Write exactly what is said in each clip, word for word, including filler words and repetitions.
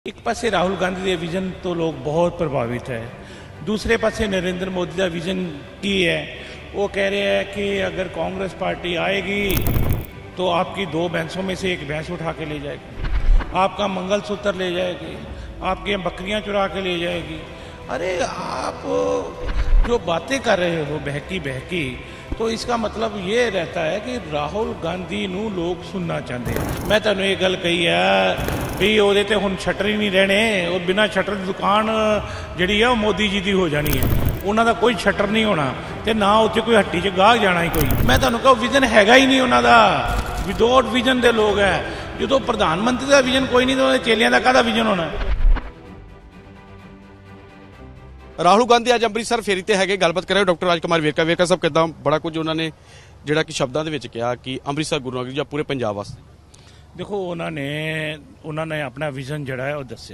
एक पासे राहुल गांधी के विजन तो लोग बहुत प्रभावित है, दूसरे पासे नरेंद्र मोदी का विजन की है। वो कह रहे हैं कि अगर कांग्रेस पार्टी आएगी तो आपकी दो भैंसों में से एक भैंस उठा के ले जाएगी, आपका मंगलसूत्र ले जाएगी, आपकी बकरियां चुरा के ले जाएगी। अरे आप जो बातें कर रहे हो बहकी बहकी, तो इसका मतलब ये रहता है कि राहुल गांधी नू लोग सुनना चाहते हैं। मैं तुहानू ये गल कही है भी ਉਹਦੇ ਤੇ ਹੁਣ ਸ਼ਟਰ ਹੀ ਨਹੀਂ ਰਹਿਣੇ, ਉਹ ਬਿਨਾ ਸ਼ਟਰ ਦੀ ਦੁਕਾਨ ਜਿਹੜੀ ਆ ਉਹ ਮੋਦੀ ਜੀ ਦੀ ਹੋ ਜਾਣੀ ਹੈ। ਉਹਨਾਂ ਦਾ ਕੋਈ ਸ਼ਟਰ ਨਹੀਂ ਹੋਣਾ ਤੇ ਨਾ ਉੱਥੇ ਕੋਈ ਹੱਟੀ 'ਚ ਗਾਹਕ ਜਾਣਾ ਹੀ ਕੋਈ। ਮੈਂ ਤੁਹਾਨੂੰ ਕਹਾਂ ਵਿਜ਼ਨ ਹੈਗਾ ਹੀ ਨਹੀਂ ਉਹਨਾਂ ਦਾ, ਵਿਦਆਊਟ ਵਿਜ਼ਨ ਦੇ ਲੋਕ ਹੈ। ਜਦੋਂ ਪ੍ਰਧਾਨ ਮੰਤਰੀ ਦਾ ਵਿਜ਼ਨ ਕੋਈ ਨਹੀਂ ਤਾਂ ਉਹਦੇ ਚੇਲਿਆਂ ਦਾ ਕਾਹਦਾ ਵਿਜ਼ਨ ਹੋਣਾ। ਰਾਹੁਲ ਗਾਂਧੀ ਅੱਜ ਅੰਮ੍ਰਿਤਸਰ ਫੇਰੀ ਤੇ ਹੈਗੇ, ਗੱਲਬਾਤ ਕਰਾਂਗੇ ਡਾਕਟਰ ਰਾਜਕੁਮਾਰ ਵੇਰਕਾ। ਵੇਰਕਾ ਸਾਹਿਬ ਕਿੱਦਾਂ, ਬੜਾ ਕੁਝ ਉਹਨਾਂ ਨੇ ਜਿਹੜਾ ਕਿ ਸ਼ਬਦਾਂ ਦੇ ਵਿੱਚ ਕਿਹਾ ਕਿ ਅੰਮ੍ਰਿਤਸਰ ਗੁਰੂ ਨਗਰੀ ਜਾਂ ਪੂਰੇ ਪੰਜਾਬ ਵਾਸਤੇ। देखो उन्होंने उन्होंने अपना विजन जड़ा है वो दसे।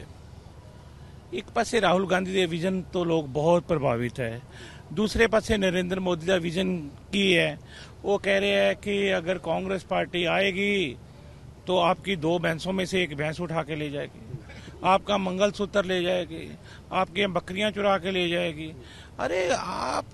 एक पासे राहुल गांधी के विजन तो लोग बहुत प्रभावित है, दूसरे पासे नरेंद्र मोदी का विजन की है। वो कह रहे हैं कि अगर कांग्रेस पार्टी आएगी तो आपकी दो भैंसों में से एक भैंस उठा के ले जाएगी, आपका मंगलसूत्र ले जाएगी, आपकी बकरियां चुरा के ले जाएगी। अरे आप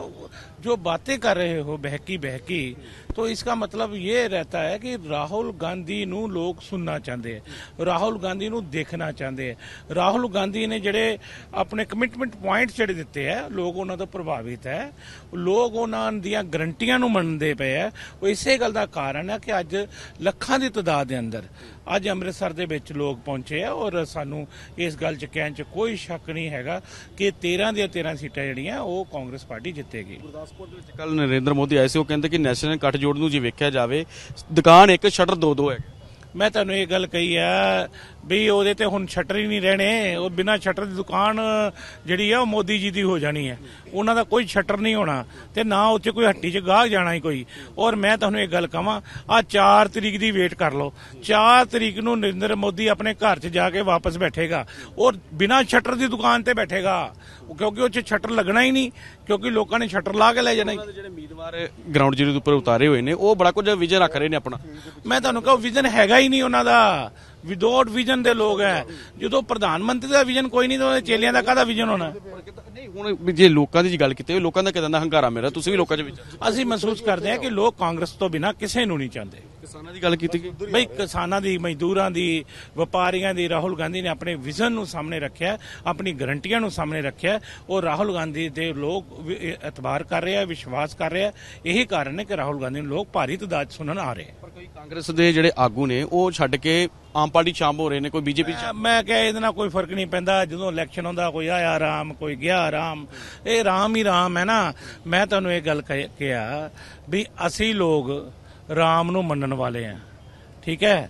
जो बातें कर रहे हो बहकी बहकी, तो इसका मतलब ये रहता है कि राहुल गांधी नू लोग सुनना चाहते हैं, राहुल गांधी नू देखना चाहते हैं। राहुल गांधी ने जड़े अपने कमिटमेंट पॉइंट जड़े दिते है, लोग उन्होंने तो प्रभावित है, लोग उन्होंने दियां गारंटियां नू मनदे पे है। वो इसे गल दा कारण है कि अज लखां दी तादाद दे अंदर अज अमृतसर दे विच लोग पहुंचे है। और सानू इस गल च कहण च कोई शक नहीं हैगा कि तेरह ਦੀਆਂ तेरह सीटां ਜਿਹੜੀਆਂ ਉਹ ਕਾਂਗਰਸ ਪਾਰਟੀ ਜਿੱਤੇਗੀ। ਗੁਰਦਾਸਪੁਰ ਦੇ ਵਿੱਚ ਕੱਲ ਨਰਿੰਦਰ ਮੋਦੀ ਆਏ ਸੀ, ਉਹ ਕਹਿੰਦੇ ਕਿ ਨੈਸ਼ਨਲ ਗੱਠਜੋੜ ਨੂੰ ਜੇ ਵੇਖਿਆ ਜਾਵੇ ਦੁਕਾਨ ਇੱਕ ਸ਼ਟਰ ਦੋ ਦੋ ਹੈ। ਮੈਂ ਤੁਹਾਨੂੰ ਇਹ ਗੱਲ ਕਹੀ ਆ ਵੀ ਉਹਦੇ ਤੇ ਹੁਣ ਸ਼ਟਰ ਹੀ ਨਹੀਂ ਰਹਿਣੇ, ਉਹ ਬਿਨਾ ਸ਼ਟਰ ਦੀ ਦੁਕਾਨ ਜਿਹੜੀ ਆ ਉਹ ਮੋਦੀ ਜੀ ਦੀ ਹੋ ਜਾਣੀ ਹੈ। ਉਹਨਾਂ ਦਾ ਕੋਈ ਸ਼ਟਰ ਨਹੀਂ ਹੋਣਾ ਤੇ ਨਾ ਉੱਥੇ ਕੋਈ ਹੱਟੀ 'ਚ ਗਾਹਕ ਜਾਣਾ ਹੀ ਕੋਈ। ਔਰ ਮੈਂ ਤੁਹਾਨੂੰ ਇਹ ਗੱਲ ਕਹਾਂ, ਆ ਚਾਰ ਤਰੀਕ ਦੀ ਵੇਟ ਕਰ ਲਓ, ਚਾਰ ਤਰੀਕ ਨੂੰ ਨਰਿੰਦਰ ਮੋਦੀ ਆਪਣੇ ਘਰ 'ਚ ਜਾ ਕੇ ਵਾਪਸ ਬੈਠੇਗਾ ਔਰ ਬਿਨਾ ਸ਼ਟਰ ਦੀ ਦੁਕਾਨ ਤੇ ਬੈਠੇਗਾ, ਕਿਉਂਕਿ ਉਹ 'ਚ ਸ਼ਟਰ ਲੱਗਣਾ ਹੀ ਨਹੀਂ, ਕਿਉਂਕਿ ਲੋਕਾਂ ਨੇ ਸ਼ਟਰ ਲਾ ਕੇ ਲੈ ਜਾਣਾ। ਜਿਹੜੇ ਉਮੀਦਵਾਰ ਗਰਾਊਂਡ ਜ਼ੀਰੋ ਦੇ ਉੱਪਰ ਉਤਾਰੇ ਹੋਏ ਨੇ ਉਹ ਬੜਾ ਕੁਝ ਵਿਜ਼ਨ ਰੱਖ ਰਹੇ ਨੇ ਆਪਣਾ। ਮੈਂ ਤੁਹਾਨੂੰ ਕਹਾਂ ਵਿਜ਼ਨ ਹੈਗਾ ਹੀ ਨਹੀਂ ਉਹਨਾਂ ਦਾ, ਵਿਦਆਊਟ ਵਿਜ਼ਨ ਦੇ ਲੋਕ ਹੈ। ਜਦੋਂ ਪ੍ਰਧਾਨ ਮੰਤਰੀ ਦਾ ਵਿਜ਼ਨ ਕੋਈ ਨਹੀਂ ਤਾਂ ਉਹਦੇ ਚੇਲਿਆਂ ਦਾ ਕਾਹਦਾ ਵਿਜ਼ਨ ਹੋਣਾ। ਨਹੀਂ ਹੁਣ ਜੇ ਲੋਕਾਂ ਦੀ ਗੱਲ ਕੀਤੀ, ਲੋਕਾਂ ਦਾ ਕਿਦਾਂ ਦਾ ਹੰਗਾਰਾ ਮੇਰਾ, ਤੁਸੀਂ ਵੀ ਲੋਕਾਂ ਦੇ ਵਿੱਚ। ਅਸੀਂ ਮਹਿਸੂਸ ਕਰਦੇ ਹਾਂ ਕਿ ਲੋਕ ਕਾਂਗਰਸ ਤੋਂ ਬਿਨਾਂ ਕਿਸੇ ਨੂੰ ਨਹੀਂ ਚਾਹੁੰਦੇ। ਕਿਸਾਨਾਂ ਦੀ ਗੱਲ ਕੀਤੀ ਗਈ ਬਈ, ਕਿਸਾਨਾਂ ਦੀ, ਮਜ਼ਦੂਰਾਂ ਦੀ, ਵਪਾਰੀਆਂ ਦੀ ਰਾਹੁਲ ਗਾਂਧੀ ਨੇ ਆਪਣੇ ਵਿਜ਼ਨ ਨੂੰ ਸਾਹਮਣੇ ਰੱਖਿਆ, ਆਪਣੀ ਗਰੰਟੀਆਂ ਨੂੰ ਸਾਹਮਣੇ ਰੱਖਿਆ। ਔਰ ਰਾਹੁਲ ਗਾਂਧੀ ਦੇ ਲੋਕ ਇਤਬਾਰ ਕਰ ਰਹੇ ਆ, ਵਿਸ਼ਵਾਸ ਕਰ ਰਹੇ ਆ। ਇਹੀ ਕਾਰਨ ਹੈ ਕਿ ਰਾਹੁਲ ਗਾਂਧੀ ਨੂੰ ਲੋਕ ਭਾਰੀ ਤਾਦਾਦ ਸੁਣਨ ਆ ਰਹੇ। ਪਰ ਕੋਈ ਕਾਂਗਰਸ ਦੇ ਜਿਹੜੇ ਆਗੂ ਨੇ ਉਹ ਛੱਡ ਕੇ ਆਮ ਪਾਰਟੀ ਸ਼ਾਮ ਹੋ ਰਹੇ ਨੇ, ਕੋਈ ਬੀਜੇਪੀ। ਮੈਂ ਕਿਹਾ ਇਹਦੇ ਨਾਲ ਕੋਈ ਫਰਕ ਨਹੀਂ ਪੈਂਦਾ। ਜਦੋਂ ਇਲੈਕਸ਼ਨ ਆਉਂਦਾ ਕੋਈ ਆਇਆ ਰਾਮ, ਕੋਈ ਗਿਆ ਰਾਮ, ਇਹ ਰਾਮ ਹੀ ਰਾਮ ਹੈ ਨਾ। ਮੈਂ ਤੁਹਾਨੂੰ ਇਹ ਗੱਲ ਕਿਹਾ ਵੀ ਅਸੀਂ ਲੋਕ ਰਾਮ ਨੂੰ ਮੰਨਣ ਵਾਲੇ ਆ, ਠੀਕ ਹੈ।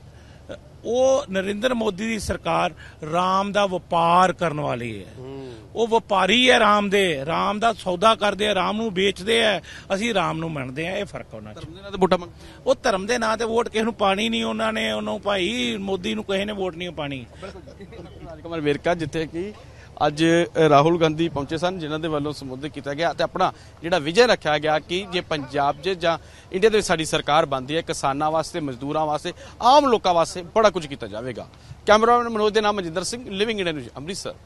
ਉਹ ਨਰਿੰਦਰ ਮੋਦੀ ਦੀ ਸਰਕਾਰ ਰਾਮ ਦਾ ਵਪਾਰ ਕਰਨ ਵਾਲੀ ਹੈ। ਉਹ ਵਪਾਰੀ ਹੈ ਰਾਮ ਦੇ, ਰਾਮ ਦਾ ਸੌਦਾ ਕਰਦੇ ਆ, ਰਾਮ ਨੂੰ ਵੇਚਦੇ ਆ। ਅਸੀਂ ਰਾਮ ਨੂੰ ਮੰਨਦੇ ਆ, ਇਹ ਫਰਕ ਉਹਨਾਂ ਚ। ਉਹ ਧਰਮ ਦੇ ਨਾਂ ਤੇ ਵੋਟ ਕਿਸੇ ਨੂੰ ਪਾਣੀ ਨਹੀਂ ਉਹਨਾਂ ਨੇ, ਉਹਨੂੰ ਭਾਈ ਮੋਦੀ ਨੂੰ ਕਿਸੇ ਨੇ ਵੋਟ ਨਹੀਂ ਪਾਣੀ। ਰਾਜਕੁਮਾਰ ਵੇਰਕਾ ਜਿੱਥੇ ਕਿ ਅੱਜ ਰਾਹੁਲ ਗਾਂਧੀ ਪਹੁੰਚੇ ਸਨ, ਜਿਨ੍ਹਾਂ ਦੇ ਵੱਲੋਂ ਸੰਬੋਧਿਤ ਕੀਤਾ ਗਿਆ ਤੇ ਆਪਣਾ ਜਿਹੜਾ ਵਿਜੇ ਰੱਖਿਆ ਗਿਆ ਕਿ ਜੇ ਪੰਜਾਬ 'ਚ ਜਾਂ ਇੰਡੀਆ ਦੇ ਵਿੱਚ ਸਾਡੀ ਸਰਕਾਰ ਬਣਦੀ ਹੈ, ਕਿਸਾਨਾਂ ਵਾਸਤੇ, ਮਜ਼ਦੂਰਾਂ ਵਾਸਤੇ, ਆਮ ਲੋਕਾਂ ਵਾਸਤੇ ਬੜਾ ਕੁਝ ਕੀਤਾ ਜਾਵੇਗਾ। ਕੈਮਰਾਮੈਨ ਮਨੋਜ ਦੇ ਨਾਮ Manjinder Singh, Living India News, Amritsar.